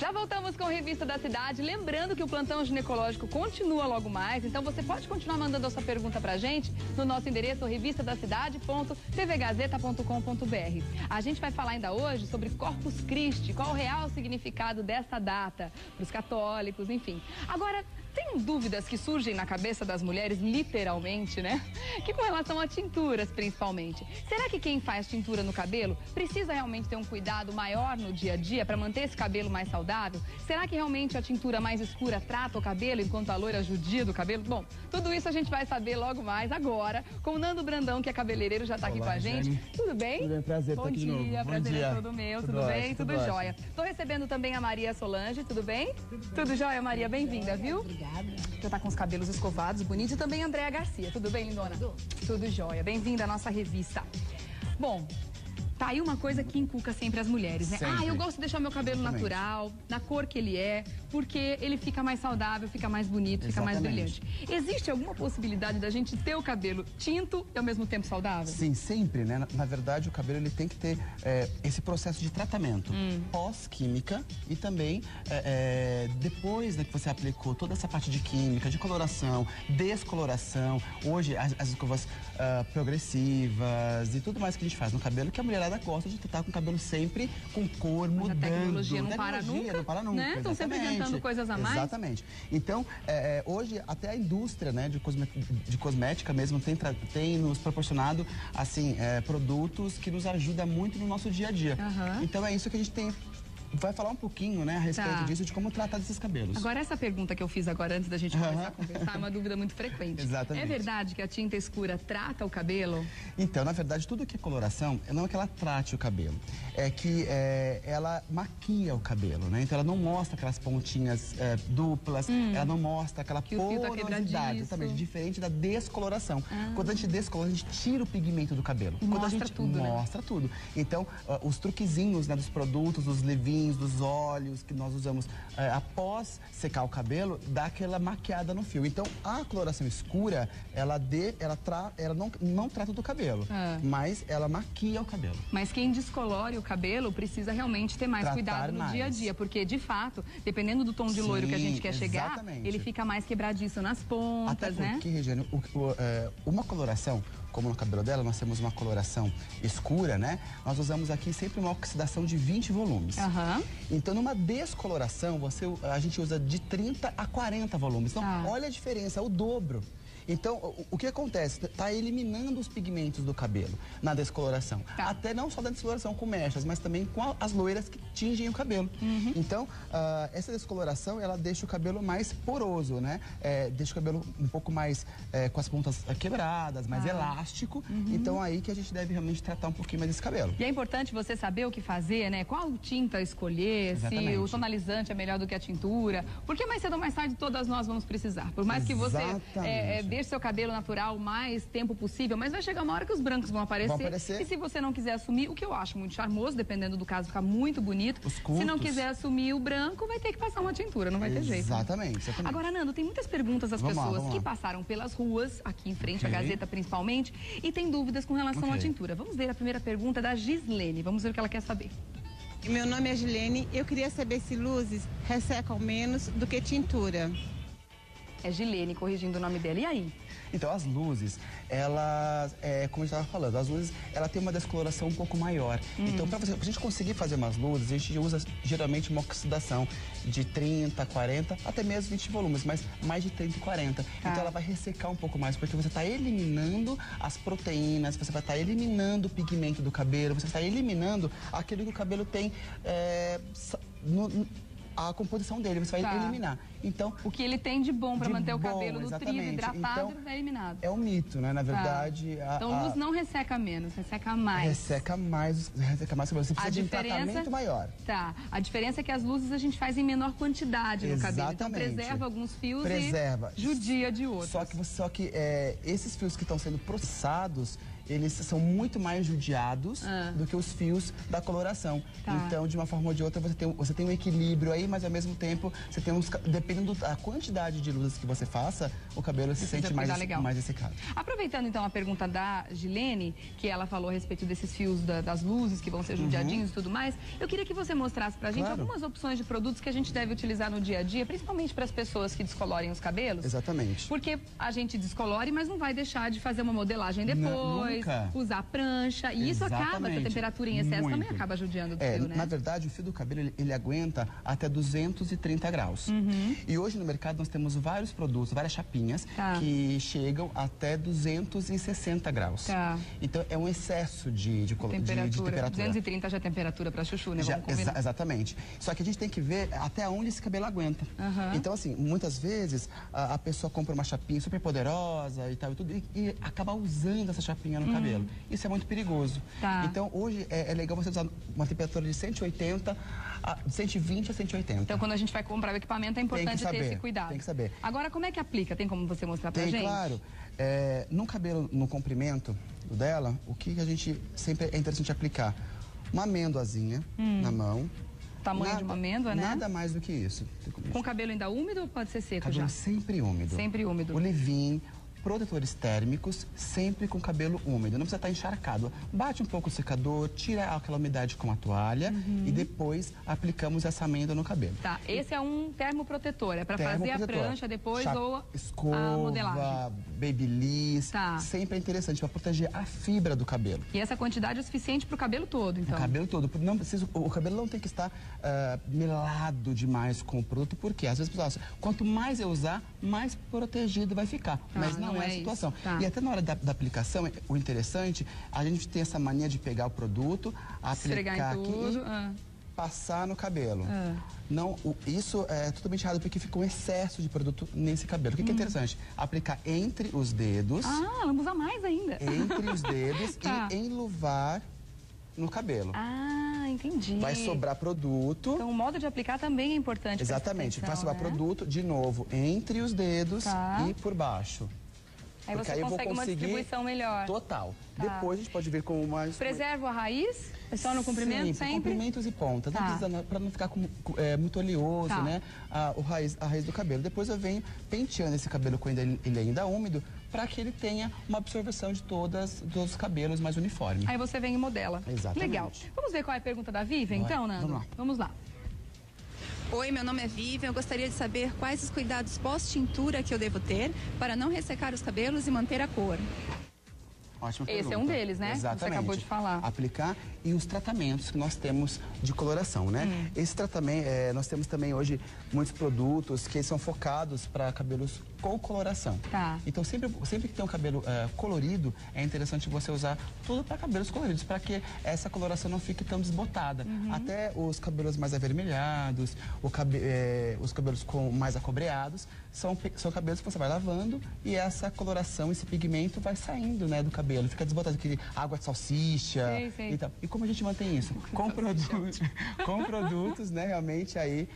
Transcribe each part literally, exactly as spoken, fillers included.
Já voltamos com a Revista da Cidade. Lembrando que o plantão ginecológico continua logo mais, então você pode continuar mandando a sua pergunta pra gente no nosso endereço revista da cidade ponto t v gazeta ponto com ponto b r. A gente vai falar ainda hoje sobre Corpus Christi, qual o real significado dessa data para os católicos, enfim. Agora, tem dúvidas que surgem na cabeça das mulheres, literalmente, né? Que com relação a tinturas, principalmente. Será que quem faz tintura no cabelo precisa realmente ter um cuidado maior no dia a dia para manter esse cabelo mais saudável? Será que realmente a tintura mais escura trata o cabelo, enquanto a loira judia do cabelo? Bom, tudo isso a gente vai saber logo mais agora com o Nando Brandão, que é cabeleireiro, já está aqui com a gente. Jenny. Tudo bem? Tudo bem, prazer Bom estar aqui de novo. dia, Bom prazer dia. é todo meu. Tudo, Tudo bem? ótimo, Tudo, tudo jóia. Estou recebendo também a Maria Solange, tudo bem? Tudo, tudo jóia, Maria, bem-vinda, viu? Obrigada. Já tá com os cabelos escovados, bonitos. E também a Andréa Garcia. Tudo bem, lindona? Tudo. Tudo jóia. Bem-vinda à nossa revista. Bom, tá aí uma coisa que inculca sempre as mulheres, né? Sempre. Ah, eu gosto de deixar meu cabelo Exatamente. natural, na cor que ele é, porque ele fica mais saudável, fica mais bonito, fica mais Exatamente. brilhante. Existe alguma possibilidade da gente ter o cabelo tinto e ao mesmo tempo saudável? Sim, sempre, né? Na, na verdade, o cabelo ele tem que ter é, esse processo de tratamento Hum. pós-química e também é, é, depois, né, que você aplicou toda essa parte de química, de coloração, descoloração. Hoje, as, as escovas ah, progressivas e tudo mais que a gente faz no cabelo, que a mulherada gosta de estar com o cabelo sempre com cor Mas mudando. a tecnologia não para Tecnologia nunca, não para nunca, né? Estão sempre exatamente. inventando coisas a mais. Exatamente. Então, é, é, hoje, até a indústria, né, de, cosme- de cosmética mesmo tem, tra- tem nos proporcionado, assim, é, produtos que nos ajudam muito no nosso dia a dia. Aham. Então, é isso que a gente tem... Vai falar um pouquinho, né, a respeito Tá. disso, de como tratar desses cabelos. Agora, essa pergunta que eu fiz agora, antes da gente começar a conversar, é uma dúvida muito frequente. Exatamente. É verdade que a tinta escura trata o cabelo? Então, na verdade, tudo que é coloração, não é que ela trate o cabelo, é que é, ela maquia o cabelo, né? Então, ela não mostra aquelas pontinhas é, duplas, ela não mostra aquela Que o fio tá porosidade, quebradiço. exatamente, diferente da descoloração. Quando a gente descolora, a gente tira o pigmento do cabelo. E Quando mostra a gente tudo, né? mostra tudo. Então, ah, os truquezinhos, né, dos produtos, dos levinhos, dos óleos que nós usamos eh, após secar o cabelo, dá aquela maquiada no fio. Então, a coloração escura, ela, dê, ela, tra, ela não, não trata do cabelo, Ah. mas ela maquia o cabelo. Mas quem descolore o cabelo precisa realmente ter mais Tratar cuidado no mais. dia a dia, porque de fato, dependendo do tom de Sim, loiro que a gente quer chegar, exatamente. ele fica mais quebradiço nas Até pontas, né? porque, Regiane, o- o, eh, uma coloração, como no cabelo dela, nós temos uma coloração escura, né? Nós usamos aqui sempre uma oxidação de vinte volumes. Aham. Então, numa descoloração, você, a gente usa de trinta a quarenta volumes. Então, Tá. olha a diferença, é o dobro. Então, o, o que acontece? Está eliminando os pigmentos do cabelo na descoloração. Tá. Até não só da descoloração com mechas, mas também com a- as loiras que tingem o cabelo. Uhum. Então, ah, essa descoloração, ela deixa o cabelo mais poroso, né? É, deixa o cabelo um pouco mais é, com as pontas ah, quebradas, mais Ah. elástico. Uhum. Então, aí que a gente deve realmente tratar um pouquinho mais desse cabelo. E é importante você saber o que fazer, né? Qual tinta escolher, se Exatamente. o tonalizante é melhor do que a tintura. Porque mais cedo ou mais tarde todas nós vamos precisar. Por mais que você Exatamente. é, é, deixe seu cabelo natural o mais tempo possível, mas vai chegar uma hora que os brancos vão aparecer. Vão aparecer. E se você não quiser assumir, o que eu acho muito charmoso, dependendo do caso, fica muito bonito. Os Se não cultos. quiser assumir o branco, vai ter que passar uma tintura, não vai ter jeito. Exatamente, exatamente. Agora, Nando, tem muitas perguntas das Vamos lá, pessoas vamos que lá. passaram pelas ruas, aqui em frente à Ok. Gazeta principalmente, e tem dúvidas com relação à Ok. tintura. Vamos ver a primeira pergunta da Gislene. Vamos ver o que ela quer saber. Meu nome é Gilene, eu queria saber se luzes ressecam menos do que tintura. É Gilene, corrigindo o nome dela. E aí? Então, as luzes, elas, é, como eu estava falando, as luzes, ela tem uma descoloração um pouco maior. Então, para a gente conseguir fazer umas luzes, a gente usa geralmente uma oxidação de trinta, quarenta, até mesmo vinte volumes, mas mais de trinta e quarenta. Tá. Então, ela vai ressecar um pouco mais, porque você está eliminando as proteínas, você vai estar eliminando o pigmento do cabelo, você está eliminando aquilo que o cabelo tem é, sa- no- no- a composição dele, você vai Tá. eliminar. Então, O que ele tem de bom para De manter o bom, cabelo nutrido, exatamente. hidratado, Então, é eliminado. é um mito, né? Na Tá. verdade, a, Então, a- luz não resseca menos, resseca mais. resseca mais, resseca mais o cabelo. Você precisa de um tratamento maior. Tá. A diferença é que as luzes a gente faz em menor quantidade no cabelo. Então Exatamente. preserva alguns fios Preserva. e judia de outros. Só que, você- só que é, esses fios que estão sendo processados, eles são muito mais judiados Ah. do que os fios da coloração. Tá. Então, de uma forma ou de outra, você tem, você tem um equilíbrio aí, mas ao mesmo tempo, você tem uns, ca- de- dependendo da quantidade de luzes que você faça, o cabelo se Precisa sente mais, legal. mais ressecado. Aproveitando então a pergunta da Gilene, que ela falou a respeito desses fios da, das luzes que vão ser judiadinhos uhum. e tudo mais, eu queria que você mostrasse pra gente claro. algumas opções de produtos que a gente deve utilizar no dia a dia, principalmente para as pessoas que descolorem os cabelos. Exatamente. Porque a gente descolore, mas não vai deixar de fazer uma modelagem depois, não, usar prancha, e isso Exatamente. acaba, essa temperatura em excesso Muito. também acaba judiando do é, fio, né? Na verdade, o fio do cabelo, ele, ele aguenta até duzentos e trinta graus. Uhum. E hoje no mercado nós temos vários produtos, várias chapinhas, tá. que chegam até duzentos e sessenta graus. Tá. Então é um excesso de, de, temperatura. de, de temperatura. duzentos e trinta já é temperatura para chuchu, né? Já, exa exatamente. Só que a gente tem que ver até onde esse cabelo aguenta. Uhum. Então, assim, muitas vezes a, a pessoa compra uma chapinha super poderosa e tal e tudo, e, e acaba usando essa chapinha no hum. cabelo. Isso é muito perigoso. Tá. Então, hoje é, é legal você usar uma temperatura de cento e oitenta, a, de cento e vinte a cento e oitenta. Então, quando a gente vai comprar o equipamento, é importante saber, ter esse cuidado. Tem que saber. Agora, como é que aplica? Tem como você mostrar pra tem, gente? Claro. É, no cabelo, no comprimento dela, o que a gente sempre é interessante aplicar? Uma amêndoazinha hum. na mão. Tamanho nada, de uma amêndoa, né? Nada mais do que isso. Com o cabelo ainda úmido ou pode ser seco cabelo já? sempre úmido. Sempre úmido. O leave-in, protetores térmicos, sempre com cabelo úmido. Não precisa estar encharcado. Bate um pouco o secador, tira aquela umidade com a toalha uhum. e depois aplicamos essa amêndoa no cabelo. Tá, esse é um termoprotetor, é para fazer a prancha depois Chap ou escova, a modelagem. Babyliss, tá. sempre é interessante para proteger a fibra do cabelo. E essa quantidade é suficiente para o cabelo todo, então? O cabelo todo. Não precisa, o cabelo não tem que estar uh, melado demais com o produto, porque às vezes, pessoal, quanto mais eu usar, mais protegido vai ficar. Tá, mas não, não é a situação. Tá. E até na hora da, da aplicação, o interessante, a gente tem essa mania de pegar o produto, aplicar aqui e ah. passar no cabelo. Ah. Não, o, isso é totalmente errado porque fica um excesso de produto nesse cabelo. O que, hum. que é interessante? Aplicar entre os dedos. Ah, vamos usar mais ainda. Entre os dedos tá. e enluvar no cabelo. Ah, entendi. Vai sobrar produto. Então o modo de aplicar também é importante. Exatamente. Vai sobrar né? produto, de novo, entre os dedos tá. e por baixo. Aí Porque você aí consegue eu vou uma distribuição melhor. Total. Tá. Depois a gente pode vir com mais... Preserva a raiz? É só no comprimento Sim, sempre? comprimentos e pontas. Tá. Para não ficar com, é, muito oleoso, tá. né? A, o raiz, a raiz do cabelo. Depois eu venho penteando esse cabelo quando ele, ele ainda é úmido, para que ele tenha uma absorção de todas, todos os cabelos mais uniforme. Aí você vem e modela. Exatamente. Legal. Vamos ver qual é a pergunta da Vivian, Vai. então, Nando? Vamos lá. Vamos lá. Oi, meu nome é Vivian. Eu gostaria de saber quais os cuidados pós-tintura que eu devo ter para não ressecar os cabelos e manter a cor. Ótima Esse pergunta. é um deles, né? Exatamente. Você acabou de falar. Aplicar e os tratamentos que nós temos de coloração, né? Hum. Esse tratamento, é, nós temos também hoje muitos produtos que são focados para cabelos com coloração. Tá. Então, sempre, sempre que tem um cabelo é, colorido, é interessante você usar tudo para cabelos coloridos, para que essa coloração não fique tão desbotada. Uhum. Até os cabelos mais avermelhados, o cabe, é, os cabelos com mais acobreados, são, são cabelos que você vai lavando e essa coloração, esse pigmento vai saindo, né, do cabelo. Fica desbotado, aquele água de salsicha sim, sim. e tal. E como a gente mantém isso? Com produtos, com produtos, né, realmente aí,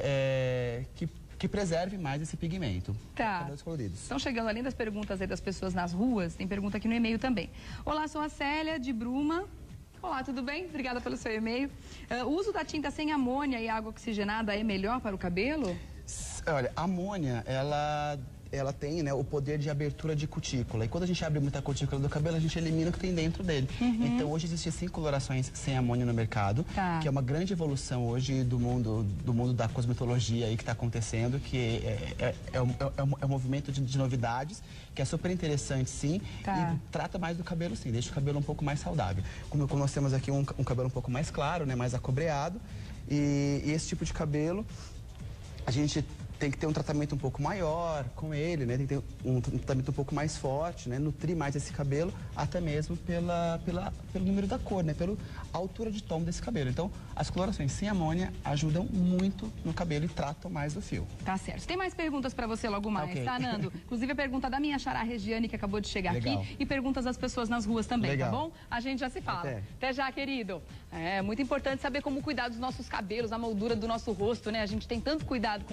é, é, que que preserve mais esse pigmento. Tá. Cabelos coloridos. Estão chegando além das perguntas aí das pessoas nas ruas, tem pergunta aqui no e-mail também. Olá, sou a Célia de Bruma. Olá, tudo bem? Obrigada pelo seu e-mail. Uh, o uso da tinta sem amônia e água oxigenada é melhor para o cabelo? Olha, a amônia, ela... ela tem, né, o poder de abertura de cutícula. E quando a gente abre muita cutícula do cabelo, a gente elimina o que tem dentro dele. Uhum. Então, hoje existem cinco colorações sem amônia no mercado, tá. que é uma grande evolução hoje do mundo, do mundo da cosmetologia aí que está acontecendo, que é, é, é, um, é, um, é um movimento de, de novidades, que é super interessante, sim, tá. e trata mais do cabelo, sim, deixa o cabelo um pouco mais saudável. Como, como nós temos aqui um, um cabelo um pouco mais claro, né, mais acobreado, e, e esse tipo de cabelo, a gente tem que ter um tratamento um pouco maior com ele, né? Tem que ter um tratamento um pouco mais forte, né? Nutrir mais esse cabelo, até mesmo pela, pela, pelo número da cor, né? Pela altura de tom desse cabelo. Então, as colorações sem amônia ajudam muito no cabelo e tratam mais do fio. Tá certo. Tem mais perguntas para você logo mais, okay. tá, Nando? Inclusive a pergunta da minha xará Regiane, que acabou de chegar Legal. aqui, e perguntas das pessoas nas ruas também, Legal. tá bom? A gente já se fala. Até. Até já, querido. É muito importante saber como cuidar dos nossos cabelos, a moldura do nosso rosto, né? A gente tem tanto cuidado com eles.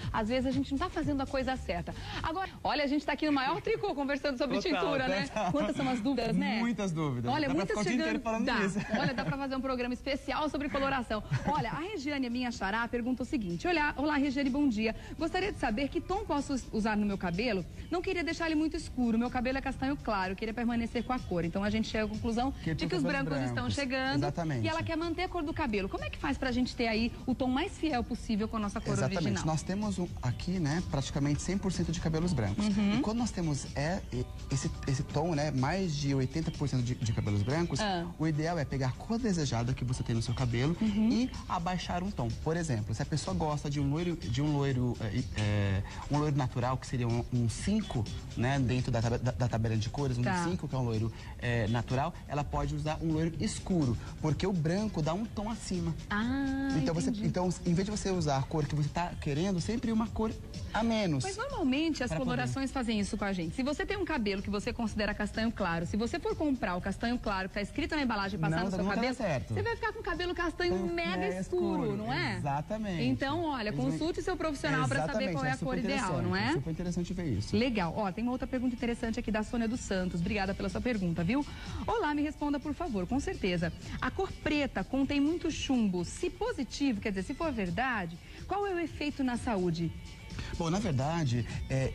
às vezes a gente não tá fazendo a coisa certa. Agora, olha, a gente tá aqui no maior tricô conversando sobre Total, tintura, né? total. Quantas são as dúvidas, né? Muitas dúvidas. Olha, dá muitas pra ficar o dia inteiro falando dá. disso. Olha, dá pra fazer um programa especial sobre coloração. Olha, a Regiane, minha xará, pergunta o seguinte. Olha, olá, Regiane, bom dia. Gostaria de saber que tom posso usar no meu cabelo? Não queria deixar ele muito escuro. Meu cabelo é castanho claro, queria permanecer com a cor. Então a gente chega à conclusão Que de que os brancos, brancos estão chegando. Exatamente. E ela quer manter a cor do cabelo. Como é que faz pra gente ter aí o tom mais fiel possível com a nossa cor Exatamente. original? Nós temos um, aqui, né, praticamente cem por cento de cabelos brancos. Uhum. E quando nós temos é, esse, esse tom, né, mais de oitenta por cento de, de cabelos brancos, ah. o ideal é pegar a cor desejada que você tem no seu cabelo uhum. e abaixar um tom. Por exemplo, se a pessoa gosta de um loiro, de um loiro, é, é, um loiro natural, que seria um cinco, né, dentro da, da, da tabela de cores, um cinco, tá. que é um loiro é, natural, ela pode usar um loiro escuro, porque o branco dá um tom acima. Ah, então, você, então, em vez de você usar a cor que você está querendo, sempre uma cor a menos. Mas normalmente as colorações poder. fazem isso com a gente. Se você tem um cabelo que você considera castanho claro, se você for comprar o castanho claro que está escrito na embalagem e passar não, no seu não cabelo, certo. você vai ficar com o cabelo castanho então, mega é escuro, escuro, não é? Exatamente. Então, olha, consulte seu profissional para saber qual é, é a cor ideal, não é? É super interessante ver isso. Legal. Ó, tem uma outra pergunta interessante aqui da Sônia dos Santos. Obrigada pela sua pergunta, viu? Olá, me responda, por favor, com certeza. A cor preta contém muito chumbo. Se positivo, quer dizer, se for verdade, qual é o efeito na saúde? Bom, na verdade, é,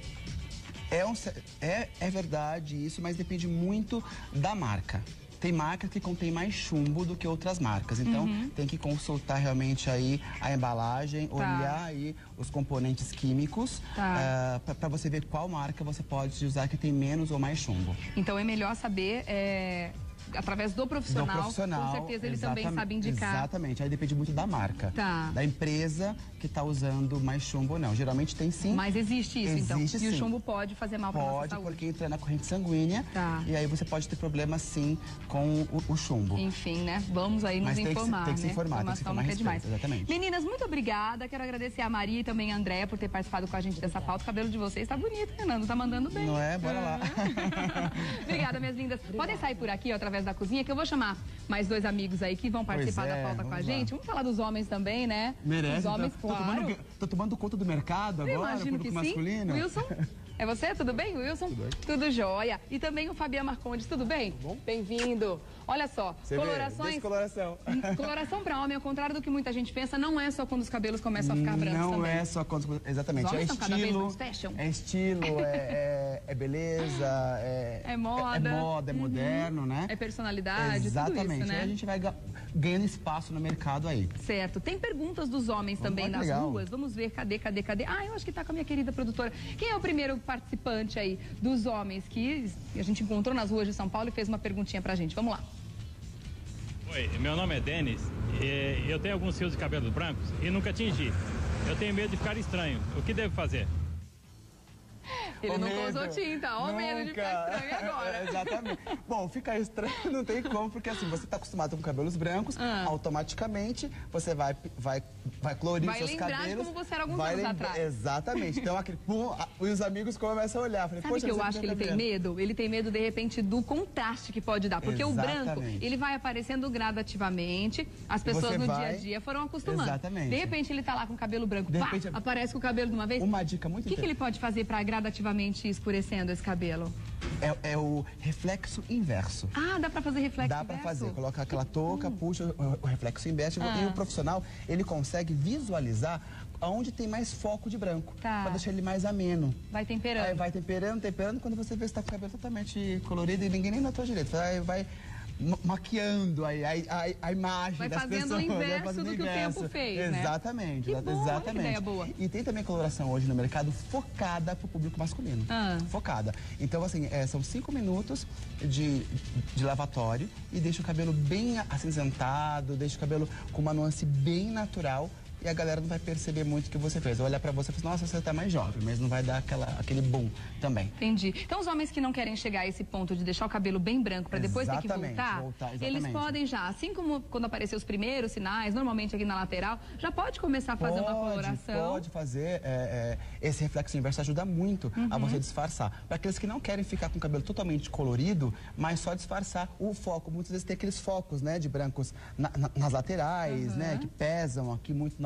é, um, é, é verdade isso, mas depende muito da marca. Tem marcas que contém mais chumbo do que outras marcas, então uhum. tem que consultar realmente aí a embalagem, tá. olhar aí os componentes químicos, tá. uh, para você ver qual marca você pode usar que tem menos ou mais chumbo. Então é melhor saber... É... através do profissional, do profissional, com certeza ele também sabe indicar. Exatamente, aí depende muito da marca, tá. da empresa que está usando mais chumbo ou não. Geralmente tem sim. Mas existe isso, existe, então? Sim. E o chumbo pode fazer mal para a nossa saúde? Pode, porque entra na corrente sanguínea, tá. e aí você pode ter problema sim com o, o chumbo. Enfim, né? Vamos aí nos Mas tem informar, que, tem que né? se informar, tem que se informar a respeito, demais. Exatamente. Meninas, muito obrigada. Quero agradecer a Maria e também a Andréa por ter participado com a gente dessa pauta. O cabelo de vocês está bonito, Fernando, tá mandando bem. Não é? Bora lá. Obrigada, minhas lindas. Podem sair por aqui, ó, através da cozinha, que eu vou chamar mais dois amigos aí que vão participar é, da pauta com a gente. Lá. Vamos falar dos homens também, né? Merece. Os homens, tô, claro. Tô tomando, tô tomando conta do mercado eu agora, imagino que masculino. Sim. Wilson, é você? Tudo bem, Wilson? Tudo bem. Tudo jóia. E também o Fabiano Marcondes, tudo bem? Bom. Bem-vindo. Olha só, Você colorações... Vê, coloração. Coloração para homem, ao contrário do que muita gente pensa, não é só quando os cabelos começam a ficar brancos não também. Não é só quando... Exatamente. Os homens é estão cada vez estilo, mais fashion. É estilo, é, é, é beleza, é... É moda. É, é moda, é uhum. moderno, né? É personalidade, exatamente. tudo isso, né? Aí a gente vai ganhando espaço no mercado aí. Certo. Tem perguntas dos homens Vamos também nas legal. ruas. Vamos ver, cadê, cadê, cadê? Ah, eu acho que tá com a minha querida produtora. Quem é o primeiro participante aí dos homens que a gente encontrou nas ruas de São Paulo e fez uma perguntinha pra gente? Vamos lá. Oi, meu nome é Denis e eu tenho alguns fios de cabelo brancos e nunca tingi. Eu tenho medo de ficar estranho. O que devo fazer? Ele o não medo. usou tinta, ó o medo de ficar estranho agora. Exatamente. Bom, ficar estranho não tem como, porque assim, você está acostumado com cabelos brancos, ah. automaticamente você vai, vai, vai colorir vai seus cabelos. Vai lembrar de como você era alguns vai anos lembra... atrás. Exatamente. Então, aquele, pum, e os amigos começam a olhar. Falei, Sabe que eu acho que ele tem medo? Ele tem medo, de repente, do contraste que pode dar. Porque exatamente. O branco, ele vai aparecendo gradativamente, as pessoas no vai... dia a dia foram acostumando. Exatamente. De repente, ele tá lá com o cabelo branco, de pá, repente... aparece com o cabelo de uma vez. Uma dica muito O que, que ele pode fazer para gradativamente escurecer esse cabelo? É, é o reflexo inverso. Ah, dá pra fazer reflexo dá inverso? Dá pra fazer. Coloca aquela touca, hum. puxa o, o reflexo inverso ah. e o profissional, ele consegue visualizar onde tem mais foco de branco. Tá. Pra deixar ele mais ameno. Vai temperando. Aí vai temperando, temperando. Quando você vê se tá com o cabelo totalmente colorido e ninguém nem notou direito. Aí vai maquiando a, a, a imagem vai das pessoas. O inverso vai fazendo do que inverso. o tempo fez, exatamente, né? Que bom, exatamente. Que ideia boa. E tem também coloração hoje no mercado focada para o público masculino. Ah. Focada. Então, assim, é, são cinco minutos de, de lavatório e deixa o cabelo bem acinzentado, deixa o cabelo com uma nuance bem natural. E a galera não vai perceber muito o que você fez. Vai olhar pra você e falar, nossa, você tá mais jovem, mas não vai dar aquela, aquele boom também. Entendi. Então, os homens que não querem chegar a esse ponto de deixar o cabelo bem branco pra depois ter que voltar, voltar eles podem já, assim como quando aparecer os primeiros sinais, normalmente aqui na lateral, já pode começar a fazer pode, uma coloração. Pode fazer. É, é, esse reflexo inverso ajuda muito uhum. a você disfarçar. Para aqueles que não querem ficar com o cabelo totalmente colorido, mas só disfarçar o foco. Muitas vezes tem aqueles focos, né, de brancos na, na, nas laterais, uhum. né, que pesam aqui muito na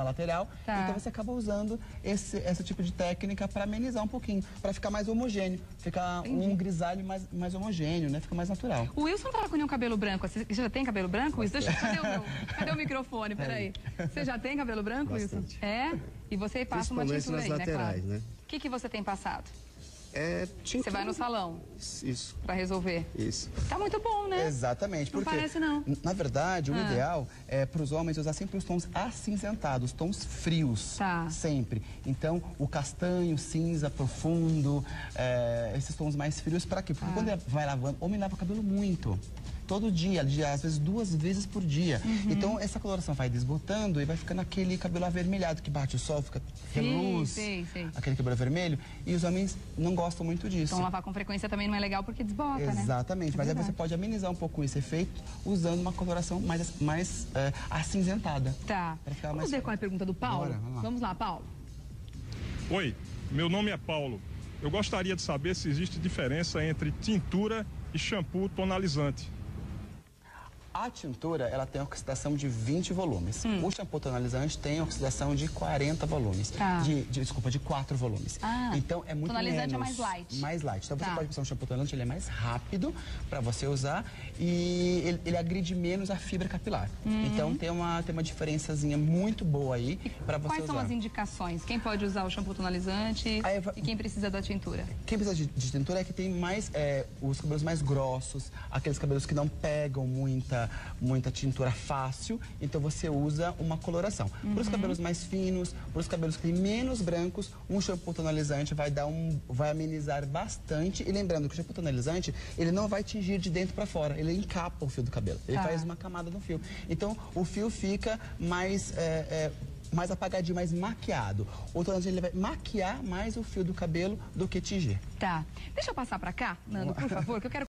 lateral. Tá. Então você acaba usando esse, esse tipo de técnica para amenizar um pouquinho, para ficar mais homogêneo, ficar Entendi. um grisalho mais, mais homogêneo, né? Fica mais natural. O Wilson não tava com nenhum cabelo branco. Você já tem cabelo branco, Wilson? Deixa, cadê, o meu, cadê o microfone? Peraí. Você já tem cabelo branco, Bastante. Wilson? É? E você passa uma Principalmente tintura nas aí, laterais, né? né? O que, que você tem passado? É tintura. Você vai no salão Isso, pra resolver. isso. Tá muito bom, né? Exatamente. Não porque, parece, não. Na verdade, o Ah. ideal é para os homens usar sempre os tons acinzentados, tons frios. Tá. Sempre. Então, o castanho, cinza, profundo, é, esses tons mais frios, para quê? Porque Ah. quando ele vai lavando, homem lava o cabelo muito. Todo dia, dia, às vezes duas vezes por dia. Uhum. Então, essa coloração vai desbotando e vai ficando aquele cabelo avermelhado que bate o sol, fica reluz, sei, sei. aquele cabelo vermelho. E os homens não gostam muito disso. Então lavar com frequência também não é legal porque desbota, né? Exatamente, É mas aí verdade. você pode amenizar um pouco esse efeito usando uma coloração mais, mais é, acinzentada. Tá. Pra ficar Vamos mais- ver qual é a pergunta do Paulo? Bora, vamos lá. Vamos lá, Paulo. Oi, meu nome é Paulo. Eu gostaria de saber se existe diferença entre tintura e shampoo tonalizante. A tintura, ela tem oxidação de vinte volumes. Hum. O shampoo tonalizante tem oxidação de quarenta volumes. Tá. De, de- desculpa, de quatro volumes. Ah, então é muito tonalizante é menos. mais light. Mais light. Então Tá. você pode usar um shampoo tonalizante, ele é mais rápido para você usar e ele, ele agride menos a fibra capilar. Uhum. Então tem uma, tem uma diferençazinha muito boa aí para você Quais usar. são as indicações? Quem pode usar o shampoo tonalizante Aí vai- e quem precisa da tintura? Quem precisa de, de tintura é que tem mais é, os cabelos mais grossos, aqueles cabelos que não pegam muita, muita tintura fácil, então você usa uma coloração. Para os cabelos mais finos, para os cabelos que têm menos brancos, um shampoo tonalizante vai dar um, vai amenizar bastante. E lembrando que o shampoo tonalizante, ele não vai tingir de dentro para fora, ele encapa o fio do cabelo, ele Tá. faz uma camada no fio. Então o fio fica mais é, é, mais apagadinho, mais maquiado. O tonalizante ele vai maquiar mais o fio do cabelo do que tingir. Tá. Deixa eu passar pra cá, Nando, por favor, que eu quero